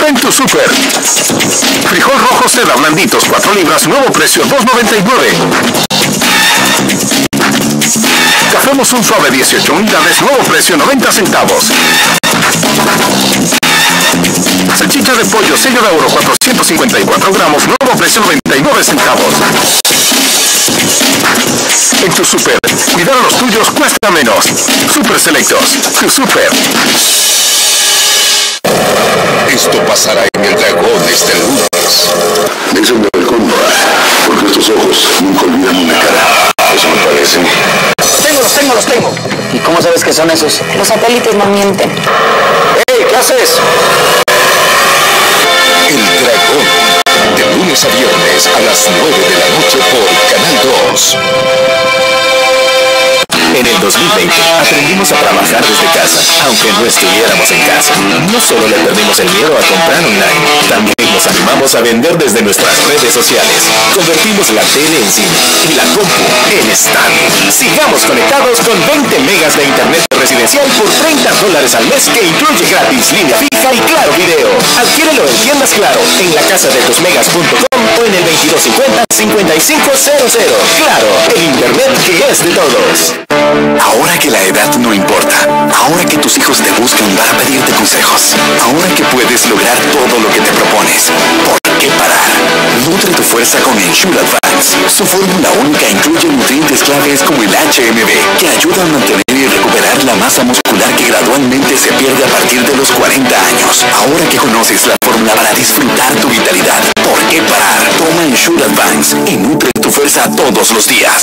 en tu súper. Frijol rojo Seda blanditos 4 libras, nuevo precio $2.99. Café Monzón suave 18 unidades, nuevo precio 90 centavos. Salchicha de pollo sello de oro 454 gramos, nuevo precio 99 centavos. En tu súper, cuidar a los tuyos cuesta menos. Super Selectos, tu súper. Esto pasará en el Dragón este lunes. Dicen de balcón, porque estos ojos nunca olvidan una cara. Eso me parece. Los tengo. ¿Y cómo sabes que son esos? Los satélites no mienten. ¡Hey! ¿Qué haces? El Dragón, de lunes a viernes a las 9 de la noche por Canal 2. En el 2020 aprendimos a trabajar desde casa, aunque no estuviéramos en casa. No solo le perdimos el miedo a comprar online, también nos animamos a vender desde nuestras redes sociales. Convertimos la tele en cine y la compu en stand. Sigamos conectados con 20 megas de internet residencial por $30 al mes que incluye gratis línea fija y Claro Video. Adquiérelo en tiendas Claro, en lacasadetusmegas.com o en el 2250-5500. Claro, el internet que es de todos. Ahora que la edad no importa, ahora que tus hijos te buscan para pedirte consejos, ahora que puedes lograr todo lo que te propones, ¿por qué parar? Nutre tu fuerza con Ensure Advance. Su fórmula única incluye nutrientes claves como el HMB, que ayuda a mantener y recuperar la masa muscular que gradualmente se pierde a partir de los 40 años. Ahora que conoces la fórmula para disfrutar tu vitalidad, ¿por qué parar? Toma Ensure Advance y nutre tu fuerza todos los días.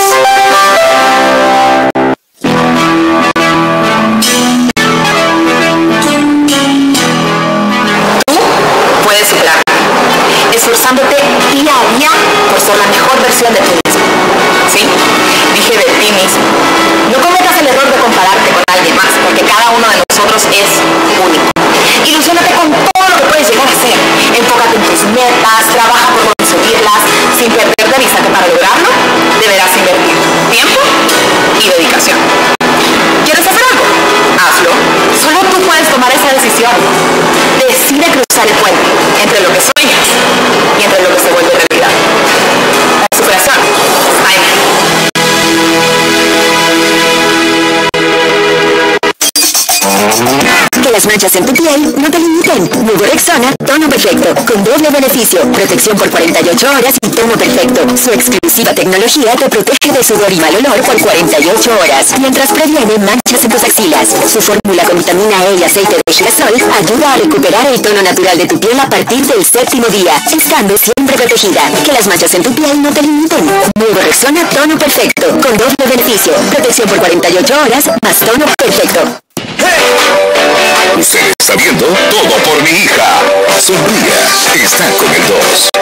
Puedes superar, esforzándote día a día por ser la mejor versión de ti mismo. ¿Sí? Dije de ti mismo. No cometas el error de compararte con alguien más, porque cada uno de nosotros es único. Ilusiónate con todo lo que puedes llegar a ser. Enfócate en tus metas, trabaja por conseguirlas, sin perder de vista que para lograrlo deberás invertir tiempo y dedicación. ¿Quieres hacer algo? Hazlo. Solo tú puedes tomar esa decisión. Decide cruzar el puente entre lo que sueñas y entre lo que se vuelve realidad. La superación está en ti. Que las manchas en tu piel no te limiten. Nuevo Rexona, tono perfecto, con doble beneficio, protección por 48 horas y tono perfecto. Su exclusiva tecnología te protege de sudor y mal olor por 48 horas, mientras previene manchas en tus axilas. Su fórmula con vitamina E y aceite de girasol ayuda a recuperar el tono natural de tu piel a partir del 7º día, estando siempre protegida. Que las manchas en tu piel no te limiten. Nuevo Rexona, tono perfecto, con doble beneficio, protección por 48 horas, más tono perfecto. Usted está viendo Todo por mi hija. Sonría, está con el 2.